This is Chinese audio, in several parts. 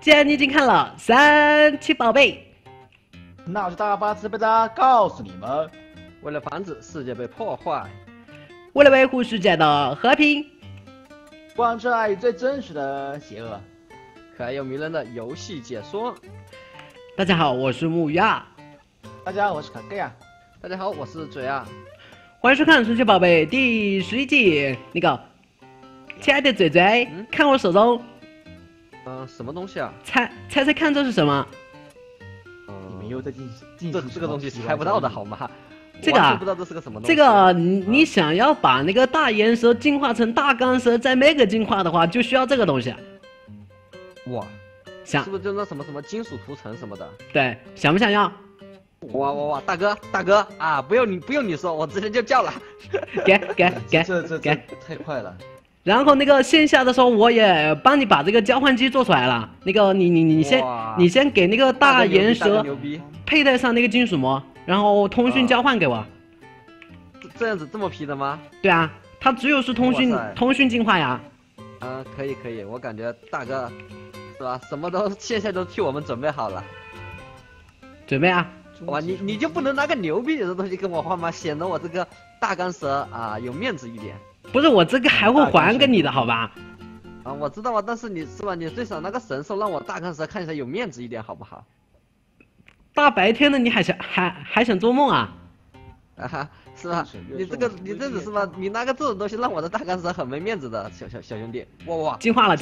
既然你已经看了神奇宝贝， 那我就大发慈悲的告诉你们， 为了防止世界被破坏， 为了维护世界的和平， 贯彻爱与最真实的邪恶， 可爱又迷人的游戏解说。 大家好，我是木鱼啊。 大家好，我是可盖呀。 大家好，我是嘴啊。 欢迎收看神奇宝贝第11季。那个，亲爱的嘴嘴，看我手中， 什么东西啊？ 猜看这是什么？ 你们又在进行这个东西猜不到的好吗？ 这个啊， 不知道这是个什么东西。 这个你想要把那个大岩蛇进化成大钢蛇，再 mega 进化的话，就需要这个东西。 哇， 想是不是就那什么金属涂层什么的？ 对，想不想要？ 哇，大哥啊！不用你说，我直接就叫了。 给， 这太快了。 然后那个线下的时候，我也帮你把这个交换机做出来了。那个你先给那个大岩蛇佩戴上那个金属膜，然后通讯交换给我。 这样子这么皮的吗？ 对啊，它只有是通讯进化呀。 可以，我感觉大哥是吧？什么都线下都替我们准备好了。 准备啊！ 哇，你就不能拿个牛逼点的东西跟我换吗？显得我这个大钢蛇啊有面子一点。 不是，我这个还会还给你的好吧？ 啊，我知道啊，但是你是吧？你最少拿个神兽让我大钢蛇看起来有面子一点，好不好？ 大白天的你还想做梦啊？ 啊哈，是吧？你这只是吧？你拿个这种东西让我的大钢蛇很没面子的，小兄弟。哇！ 进化了！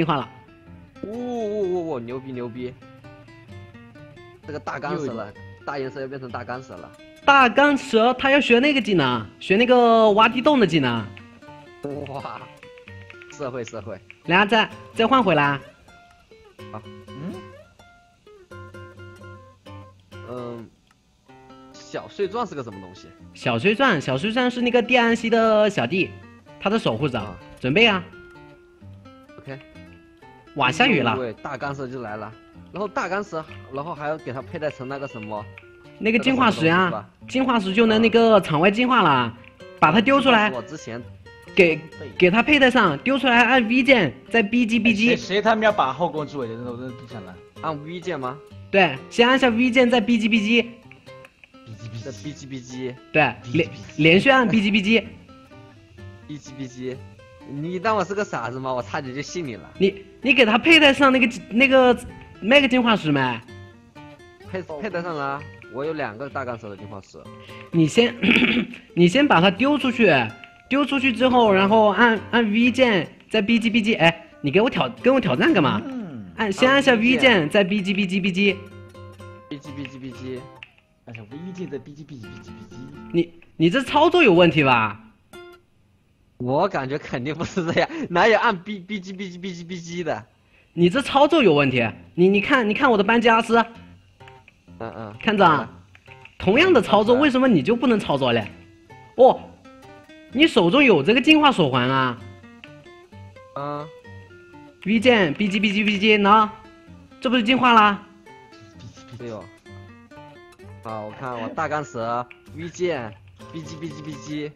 哇！牛逼！这个大钢蛇了，大岩蛇要变成大钢蛇了。 大钢蛇它要学那个技能，学那个挖地洞的技能。 哇！社会。 然后再换回来。 好。小碎钻是个什么东西？ 小碎钻是那个蒂安西的小弟，他的守护者。准备啊 ！OK。 哇，下雨了。 对，大钢蛇就来了。然后大钢蛇，然后还要给它佩戴成那个什么？ 那个进化石呀，进化石就能那个场外进化了，把它丢出来。 我之前给它佩戴上，丢出来按 V 键，再 BG。 谁他们要把后宫之尾的我真的不想了。 按 V 键吗？ 对，先按下 V 键，再 BG。 再 BG。对， 连续按 BG。 你当我是个傻子吗？我差点就信你了。 你给它佩戴上那个 mega 进化石没？ 佩戴上了，我有2个大钢蛇的进化石。 你先把它丢出去之后，然后按 V 键，再 BG。哎，你跟我挑战干嘛？先按下 V 键，再 BG。 BG。 按下 V 键，再 BG。 你这操作有问题吧？ 我感觉肯定不是这样，哪有按 BG 的？ 你这操作有问题。你看我的班加斯。看着啊，同样的操作，为什么你就不能操作嘞？哦，你手中有这个进化手环啊？V 键 BG 呢？这不是进化啦？ 对哦。啊，我看我大钢蛇 V 键 BG。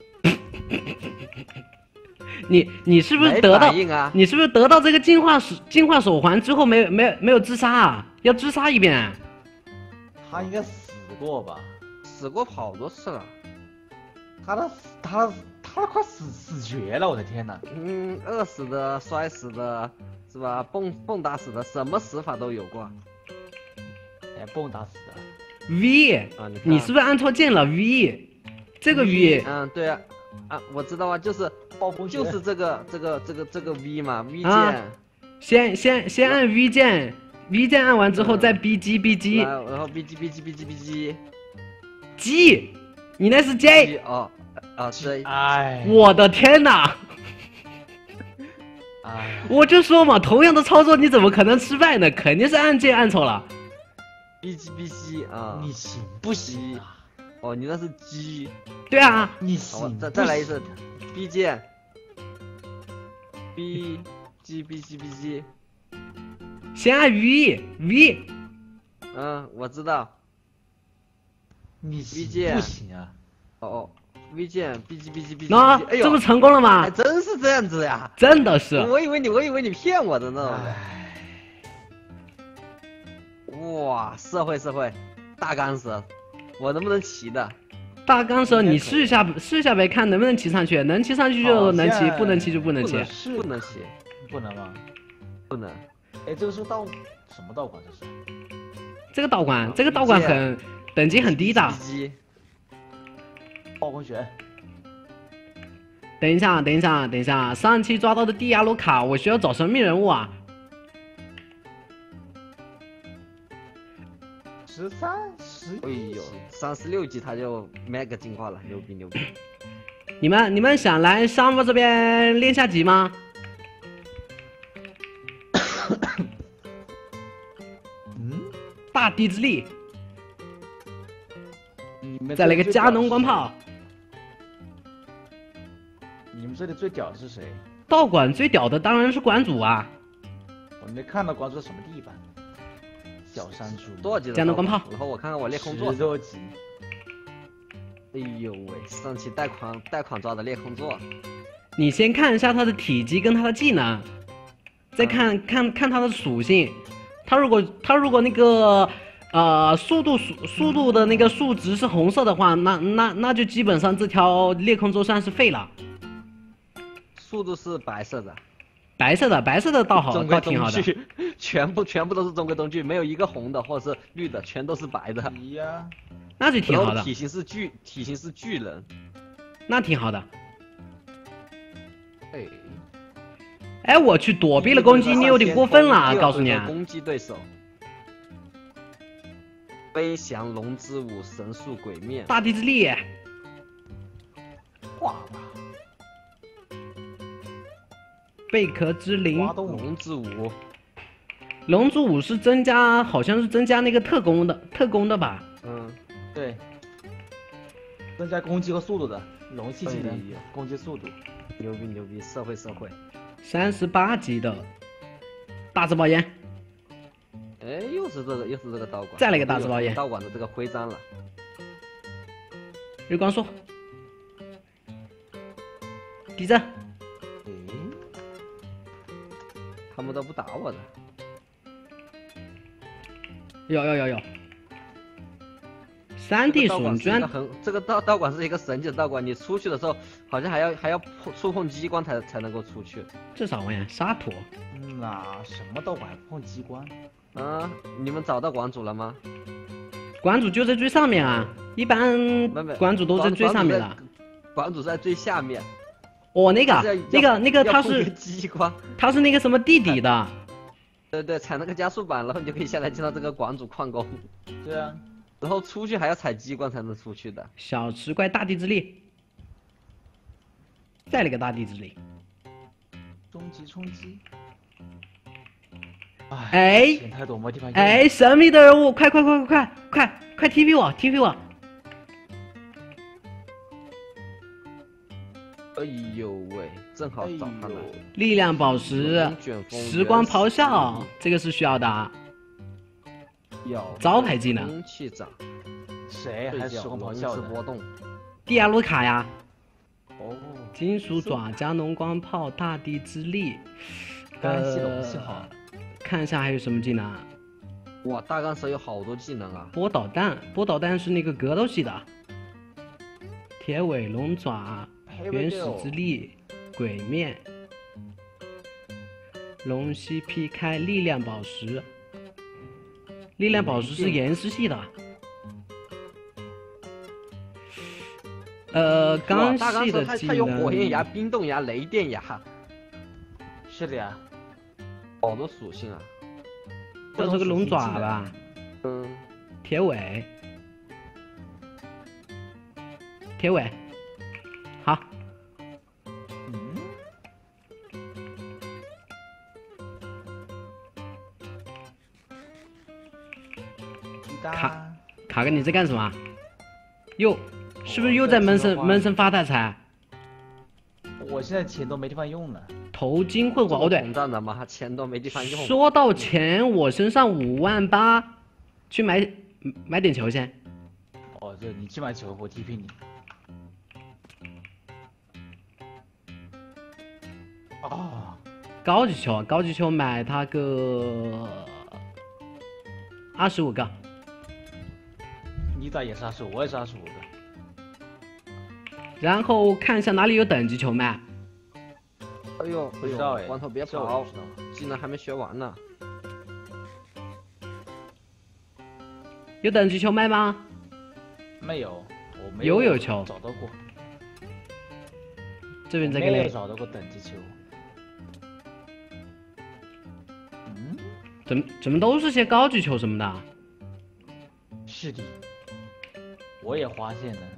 你是不是得到？你是不是得到这个进化手环之后没有自杀啊？要自杀一遍。 他应该死过吧？ 死过好多次了。 他快死绝了，我的天哪！ 饿死的、摔死的，是吧？蹦打死的，什么死法都有过。 哎，蹦打死的。 V 啊，你是不是按错键了 ？V， 这个 V。 对啊，我知道啊，就是这个 V 嘛 ，V 键。先按 V 键。V 键按完之后再 BG， 然后 BG。 G， 你那是 J。 J。 哎， 我的天哪！我就说嘛，同样的操作你怎么可能失败呢？肯定是按键按错了。 BG 啊！ 你行不行？ 哦，你那是 G。 对啊， 你行。 再来一次 B 键。BG。 先按 V。 我知道。 你 V 键不行啊。 V 键 BG。 那这不成功了吗？ 还真是这样子呀！ 真的是。 我以为你骗我的呢。 哇，社会，大钢蛇，我能不能骑的？ 大钢蛇，你试一下呗，看能不能骑上去，能骑上去就能骑，不能骑就不能骑。 不能骑， 不能吗？ 不能。 哎，这个是什么道馆？这是？ 这个道馆很等级很低的。 暴风雪。 等一下，上期抓到的蒂亚卢卡，我需要找神秘人物啊。 13、11。 哎呦，36级他就 mega 进化了，牛逼！ 你们想来沙漠这边练下级吗？大地之力，再来个加农光炮。 你们这里最屌的是谁？ 道馆最屌的当然是馆主啊！ 我没看到馆主在什么地方。小山猪。 多少级的？ 加农光炮。 然后我看看我裂空座。 10多级。 哎呦喂，上期带款抓的裂空座。 你先看一下他的体积跟他的技能，再看他的属性。他如果那个速度的那个数值是红色的话，那就基本上这条裂空座算是废了。 速度是白色的， 白色的倒好，倒挺好的。 全部都是中规中矩，没有一个红的或者是绿的，全都是白的。 呀， 那就挺好的。 体型是巨人， 那挺好的。 哎， 我去躲避了攻击，你有点过分了啊！告诉你啊， 攻击对手。飞翔龙之舞，神速鬼面， 大地之力。 画吧。 贝壳之灵， 龙之舞。 龙之舞是增加，好像是增加那个特工的吧？ 对。增加攻击和速度的龙系技能，攻击速度。 牛逼！社会。 38级的大字爆炎。 哎，又是这个道馆。 再来个大字爆炎。 道馆的这个徽章了。 日光束。地震。 他们都不打我的。 有。3D 损砖。 这个道馆是一个神级的道馆，你出去的时候好像还要触碰机关才能够出去。 这啥玩意？沙土。 什么道馆还碰机关？ 你们找到馆主了吗？ 馆主就在最上面啊，一般馆主都在最上面的。 馆主在最下面。 那个他是机关， 他是那个什么地底的。 对，踩那个加速板，然后你就可以下来见到这个馆主矿工。 对啊。 然后出去还要踩机关才能出去的。 小石怪大地之力。再来个大地之力。 终极冲击。钱太多没地方用。 神秘的人物，快 TP 我！ 哎呦喂，正好找他了。 力量宝石，时光咆哮，这个是需要的。招牌技能。 空气掌。 谁还时光咆哮的？ 波动。 蒂亚卢卡呀。金属爪，加农光炮，大地之力。 系好。 看一下还有什么技能。 哇，大钢蛇有好多技能啊！ 波导弹是那个格斗系的。铁尾龙爪，原始之力，鬼面。龙息劈开，力量宝石。力量宝石是岩石系的。钢系的技能。 它有火焰牙、冰冻牙、雷电牙。 是的呀。 好多属性啊。 这是个龙爪吧？铁尾。好。卡哥，你在干什么？是不是又在闷声发大财？ 我现在钱都没地方用了。 头巾混火，对， 膨胀的嘛，钱都没地方用。 说到钱，我身上58000，去买点球先。 对，你去买球，我 TP 你。高级球买它个 25个。 你咋也是25，我也是25个。 然后看一下哪里有等级球卖。 哎呦， 不知道哎， 光头别跑，技能还没学完呢。 有等级球卖吗？ 没有，我没有球找到过。 这边这个嘞， 找到过等级球。 怎么都是些高级球什么的？ 是的，我也发现了。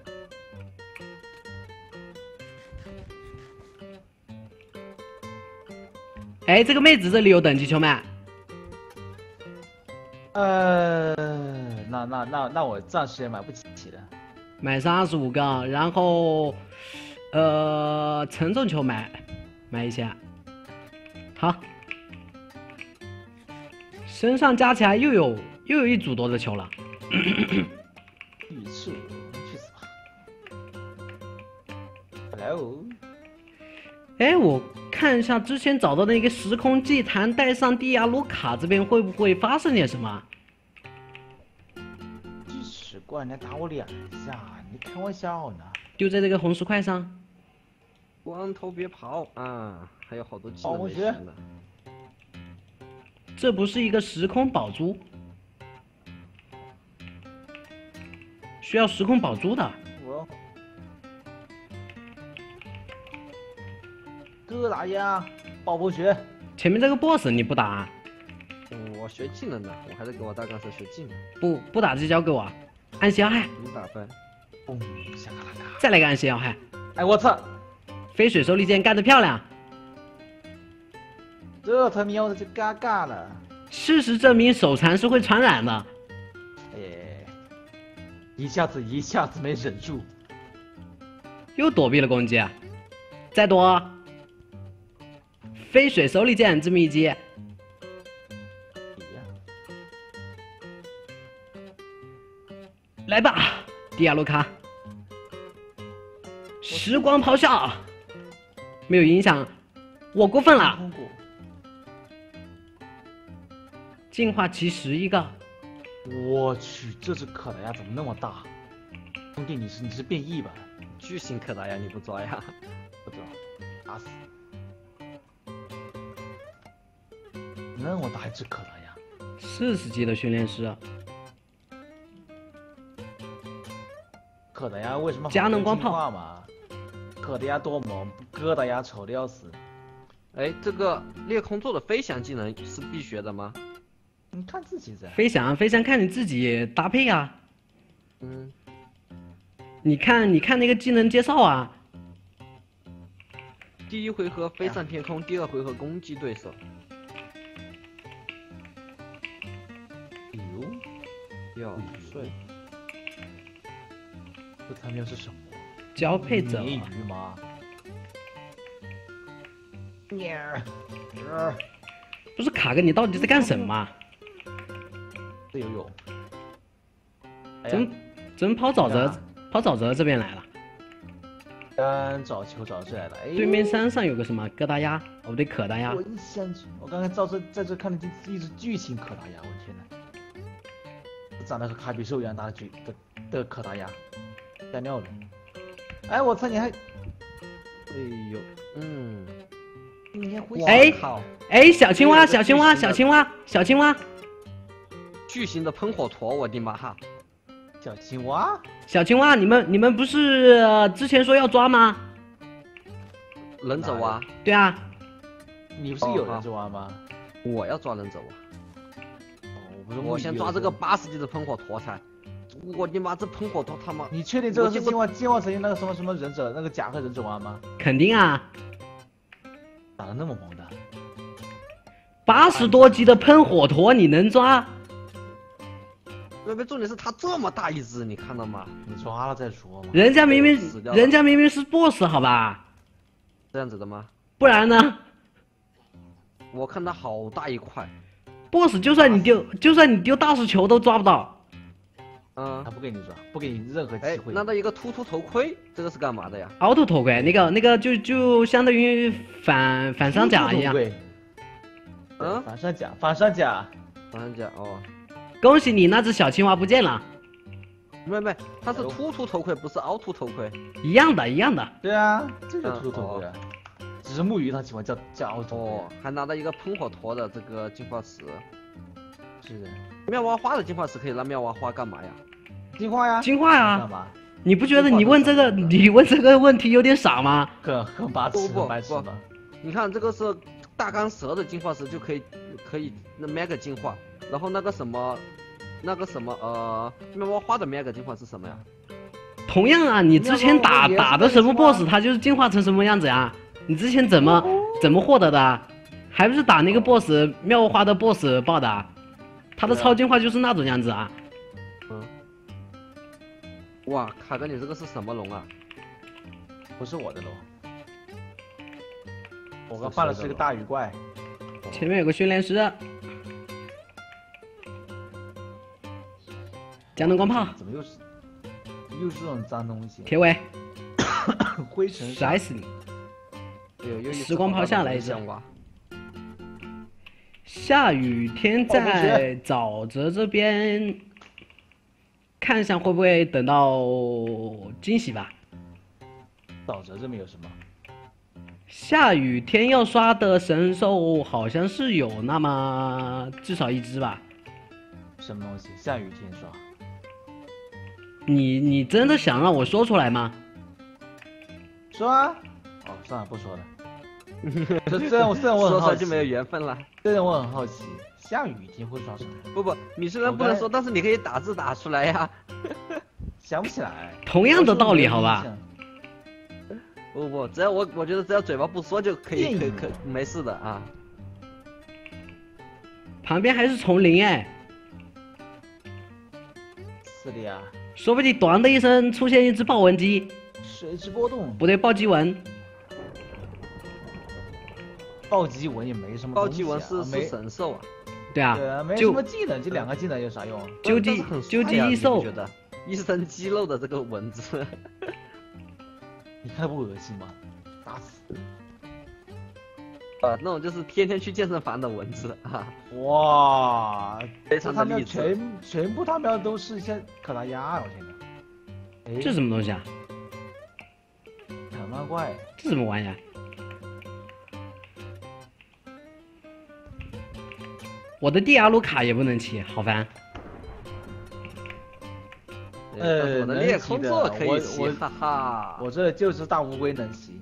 哎，这个妹子这里有等级球卖。 那我暂时也买不起了。 买35个，然后承重球买一下。好，身上加起来又有1组多的球了。 宇宙，去死吧 ！Hello。 哎，我看一下之前找到的那个时空祭坛，带上蒂亚卢卡这边会不会发生点什么？ 真奇怪，你还打我2下，你开玩笑呢？ 丢在这个红石块上。 光头别跑啊！还有好多技能没学呢。 这不是一个时空宝珠，需要时空宝珠的。 哥打呀，爆破学。 前面这个 boss 你不打啊？ 我学技能的，我还得给我大干蛇学技能。 不打就交给我，按小海。 你打呗。 下个来再来个按小海。 哎，我操！ 飞水手里剑干得漂亮。 这他喵的就尴尬了。 事实证明手残是会传染的。 哎，一下子没忍住， 又躲避了攻击，再躲。飞水手里剑这么一击。来吧，迪亚卢卡。时光咆哮，没有影响，我过分了。净化其11个。 我去，这只可达鸭怎么那么大？兄弟，你是变异吧？ 巨型可达鸭你不抓呀？ 不知道，打死。那么大一只可达鸭 ，40级的训练师。 可达鸭为什么佳能光炮嘛？可达鸭多萌，哥达鸭丑的要死。 哎，这个裂空座的飞翔技能是必学的吗？ 你看自己噻。 飞翔看你自己搭配啊。你看那个技能介绍啊。 第1回合飞上天空，第2回合攻击对手。要睡。 这他喵是什么？ 交配者。 鲶鱼吗？ 不是卡哥，你到底在干什么？ 这游泳。 怎么跑沼泽这边来了？ 找球找这来了。 对面山上有个什么哥达鸭，哦不对，可达鸭。 我刚才在这看的一只巨型可达鸭，我天哪！长得和卡比兽一样大的可达鸭，干尿了。哎，我操，你还， 哎呦， 你还会哎，小青蛙， 巨型的喷火坨，我的妈哈！ 小青蛙， 你们不是之前说要抓吗？ 忍者蛙。 对啊。 你不是有忍者蛙吗？ 我要抓忍者蛙。我先抓这个80级的喷火坨才。我的妈，这喷火坨他妈！ 你确定这个是进化成那个什么忍者那个甲贺忍者蛙吗？ 肯定啊。 打得那么萌的。 80多级的喷火坨你能抓？ 重点是它这么大一只，你看到吗？ 你抓了再说嘛。 人家明明是 boss 好吧？ 这样子的吗？ 不然呢？ 我看它好大一块。 boss 就算你丢大石球都抓不到。 他不给你抓，不给你任何机会。 拿到一个突头盔，这个是干嘛的呀？ 凹凸头盔，那个就相当于反伤甲一样。 反伤甲哦。 恭喜你，那只小青蛙不见了。 没，它是突出头盔，不是凹凸头盔。 一样的，一样的。 对啊，这就秃头盔啊。只是木鱼它喜欢叫凹头。 哦，还拿到一个喷火陀的这个进化石。 是的。 妙蛙花的进化石可以拿妙蛙花干嘛呀？ 进化呀。 进化呀。 干嘛？ 你不觉得你问这个问题有点傻吗？ 很白痴，很白痴吗？ 你看这个是大钢蛇的进化石就可以那 mega 进化，然后那个什么妙蛙花的 mega 进化是什么呀？ 同样啊，你之前打的什么 boss， 它就是进化成什么样子呀？你之前怎么获得的？还不是打那个 boss 妙蛙花的 boss 爆的？它的超进化就是那种样子啊。 哇，卡哥，你这个是什么龙啊？ 不是我的龙，我刚放的是个大鱼怪。 前面有个训练师。江灯光炮。 怎么又是这种脏东西？ 铁尾。 灰尘。 甩死你！时光炮下来一只。下雨天在沼泽这边。看一下会不会等到惊喜吧。 沼泽这边有什么？ 下雨天要刷的神兽好像是有那么至少一只吧。 什么东西？下雨天刷？ 你真的想让我说出来吗？ 说啊！哦，算了，不说了。虽然我很好奇， 说出来就没有缘分了。 虽然我很好奇。下雨天会刷什么？ 不，你虽然不能说，但是你可以打字打出来呀。 想不起来。 同样的道理，好吧？ 不，只要我觉得只要嘴巴不说就可以没事的啊。 旁边还是丛林哎。 是的呀。 说不定短的一声出现一只豹纹鸡。 水之波动。 不对，暴击纹。 暴击纹也没什么。 暴击纹是神兽啊。 对啊， 没什么技能，这2个技能有啥用？ 究极异兽， 觉得一身肌肉的这个蚊子， 你看不恶心吗？打死！ 那种就是天天去健身房的蚊子啊！ 哇， 非常的励志。 全部他们都是一些可达鸭，我天哪！ 这什么东西啊？ 长毛怪。 这什么玩意儿？我的蒂亚卢卡也不能骑，好烦。 我的裂空座可以骑，哈哈。 我这就是大乌龟能骑。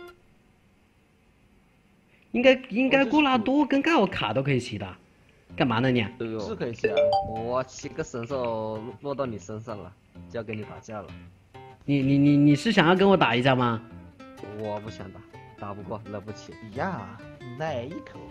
应该古拉多跟盖奥卡都可以骑的，干嘛呢你？ 是可以骑啊。 我骑个神兽落到你身上了，就要跟你打架了。 你是想要跟我打一架吗？ 我不想打不过，惹不起。 呀，来一口。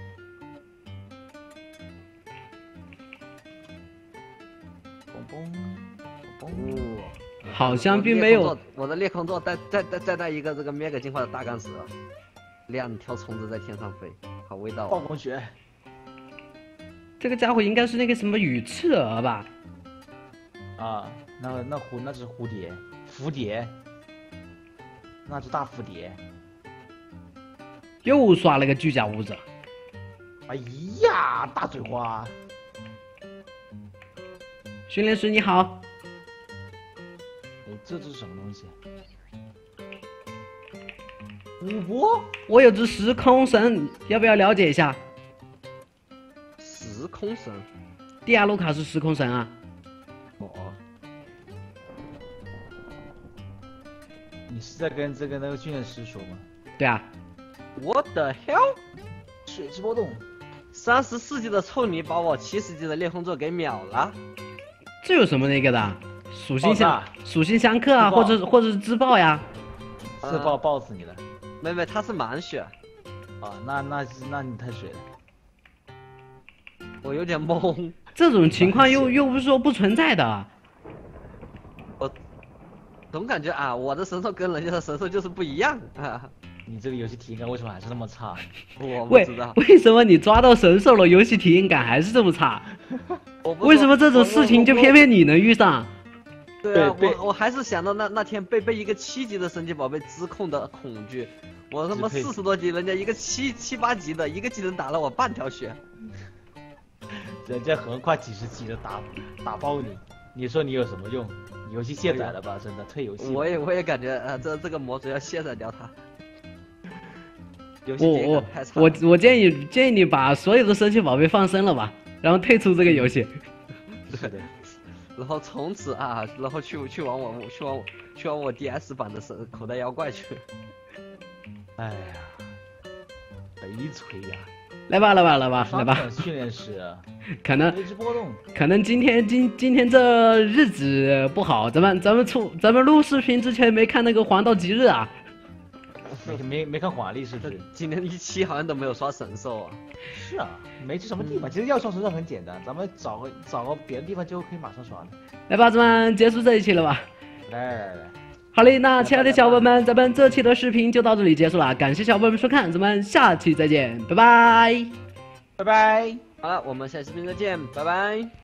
好像并没有。 我的裂空座再带一个这个 mega 进化的大钢蛇，2条虫子在天上飞，好味道啊！ 暴风雪。 这个家伙应该是那个什么羽翅蛾吧？ 啊，那只蝴蝶，那只大蝴蝶。 又刷了个巨甲武者。 哎呀，大嘴花。 训练师你好。 这是什么东西？五波？ 我有只时空神，要不要了解一下？ 时空神？ 蒂亚卢卡是时空神啊。 哦。 你是在跟那个训练师说吗？ 对啊。 What the hell？ 水之波动。 34级的臭泥把我70级的裂空座给秒了。 这有什么那个的？属性相克啊，或者是自爆呀。 自爆爆死你了。 没，他是满血。 啊，那你太水了。 我有点懵。 这种情况又不是说不存在的。 我总感觉啊，我的神兽跟人家的神兽就是不一样啊。 你这个游戏体验感为什么还是那么差？ 我不知道。 为什么你抓到神兽了，游戏体验感还是这么差？为什么这种事情就偏偏你能遇上？ 对啊，我还是想到那天被一个7级的神奇宝贝支控的恐惧。我他妈40多级，人家一个7、8级的，一个技能打了我半条血。 人家横跨几十级的打爆你，你说你有什么用？游戏卸载了吧，真的退游戏。 我也感觉这个模组要卸载掉它。游戏体验感太差。 我建议你把所有的神奇宝贝放生了吧，然后退出这个游戏。 是的。 然后从此然后去玩我 DS 版的口袋妖怪去。 哎呀，悲催呀！ 来吧。 训练师， 可能随之波动。 可能今天这日子不好，咱们录视频之前没看那个黄道吉日啊。 没看华丽是不是？ 今天1期好像都没有刷神兽啊。 是啊，没去什么地方。其实要刷神兽很简单，咱们找个别的地方就可以马上刷了。 来吧，咱们结束这一期了吧？ 来。 好嘞，那亲爱的小伙伴们，咱们这期的视频就到这里结束了，感谢小伙伴们收看，咱们下期再见，拜拜。 拜拜。 好了，我们下期视频再见，拜拜。